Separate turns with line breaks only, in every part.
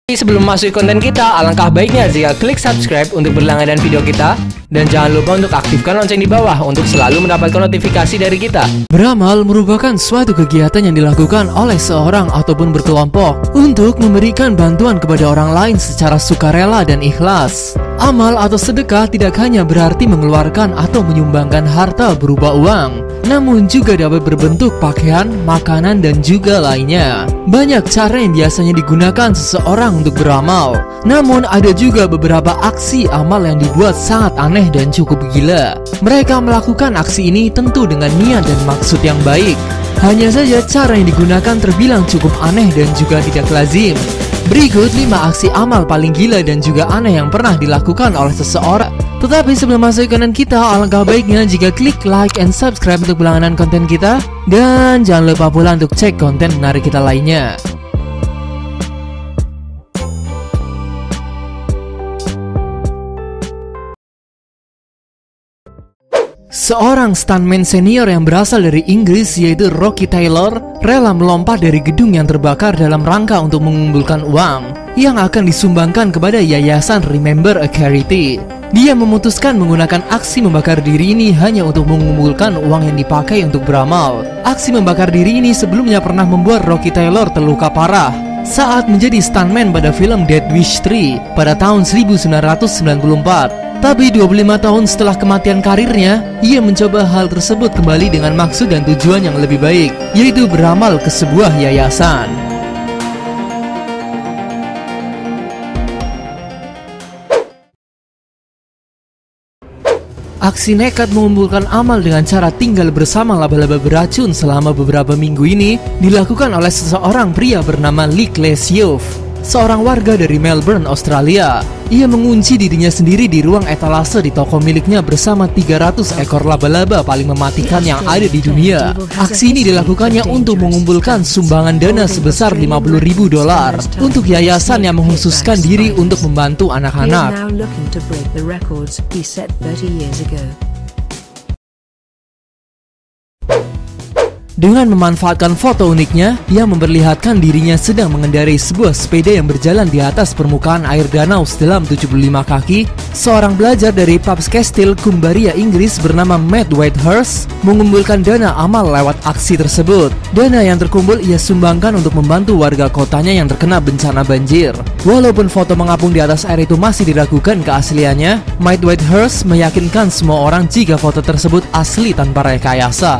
Sebelum masuk konten kita, alangkah baiknya jika klik subscribe untuk berlangganan video kita. Dan jangan lupa untuk aktifkan lonceng di bawah untuk selalu mendapatkan notifikasi dari kita.
Beramal merupakan suatu kegiatan yang dilakukan oleh seorang ataupun berkelompok untuk memberikan bantuan kepada orang lain secara sukarela dan ikhlas. Amal atau sedekah tidak hanya berarti mengeluarkan atau menyumbangkan harta berupa uang, namun juga dapat berbentuk pakaian, makanan, dan juga lainnya. Banyak cara yang biasanya digunakan seseorang untuk beramal, namun ada juga beberapa aksi amal yang dibuat sangat aneh dan cukup gila. Mereka melakukan aksi ini tentu dengan niat dan maksud yang baik. Hanya saja cara yang digunakan terbilang cukup aneh dan juga tidak lazim. Berikut 5 aksi amal paling gila dan juga aneh yang pernah dilakukan oleh seseorang. Tetapi sebelum masuk ke konten kita, alangkah baiknya jika klik like and subscribe untuk berlangganan konten kita. Dan jangan lupa pula untuk cek konten menarik kita lainnya. Seorang stuntman senior yang berasal dari Inggris yaitu Rocky Taylor rela melompat dari gedung yang terbakar dalam rangka untuk mengumpulkan uang yang akan disumbangkan kepada yayasan Remember a Charity. Dia memutuskan menggunakan aksi membakar diri ini hanya untuk mengumpulkan uang yang dipakai untuk beramal. Aksi membakar diri ini sebelumnya pernah membuat Rocky Taylor terluka parah saat menjadi stuntman pada film Dead Wish 3 pada tahun 1994. Tapi 25 tahun setelah kematian karirnya, ia mencoba hal tersebut kembali dengan maksud dan tujuan yang lebih baik, yaitu beramal ke sebuah yayasan. Aksi nekat mengumpulkan amal dengan cara tinggal bersama laba-laba beracun selama beberapa minggu ini dilakukan oleh seseorang pria bernama Lee Klesiof, seorang warga dari Melbourne, Australia. Ia mengunci dirinya sendiri di ruang etalase di toko miliknya bersama 300 ekor laba-laba paling mematikan yang ada di dunia. Aksi ini dilakukannya untuk mengumpulkan sumbangan dana sebesar $50.000 untuk yayasan yang mengkhususkan diri untuk membantu anak-anak. Dengan memanfaatkan foto uniknya, ia memperlihatkan dirinya sedang mengendarai sebuah sepeda yang berjalan di atas permukaan air danau sedalam 75 kaki. Seorang belajar dari Pubs Castile, Cumbria, Inggris bernama Matt Whitehurst mengumpulkan dana amal lewat aksi tersebut. Dana yang terkumpul ia sumbangkan untuk membantu warga kotanya yang terkena bencana banjir. Walaupun foto mengapung di atas air itu masih diragukan keasliannya, Matt Whitehurst meyakinkan semua orang jika foto tersebut asli tanpa rekayasa.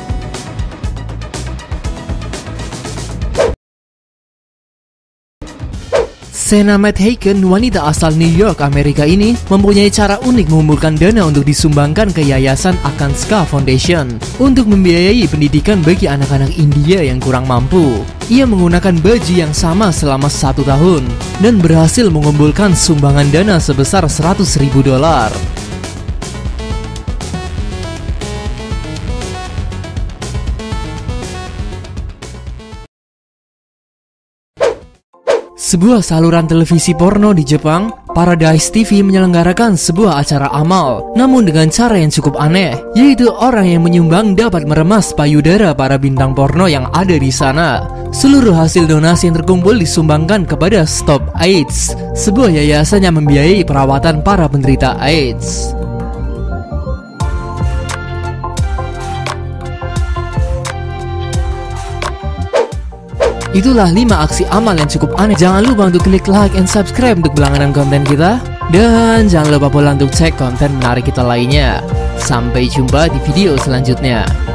Sena Mathaken, wanita asal New York, Amerika ini mempunyai cara unik mengumpulkan dana untuk disumbangkan ke yayasan Akanska Foundation untuk membiayai pendidikan bagi anak-anak India yang kurang mampu. Ia menggunakan baju yang sama selama 1 tahun dan berhasil mengumpulkan sumbangan dana sebesar $100.000. Sebuah saluran televisi porno di Jepang, Paradise TV menyelenggarakan sebuah acara amal, namun dengan cara yang cukup aneh, yaitu orang yang menyumbang dapat meremas payudara para bintang porno yang ada di sana. Seluruh hasil donasi yang terkumpul disumbangkan kepada Stop AIDS, sebuah yayasan yang membiayai perawatan para penderita AIDS. Itulah 5 aksi amal yang cukup aneh. Jangan lupa untuk klik like and subscribe untuk berlangganan konten kita. Dan jangan lupa pula untuk cek konten menarik kita lainnya. Sampai jumpa di video selanjutnya.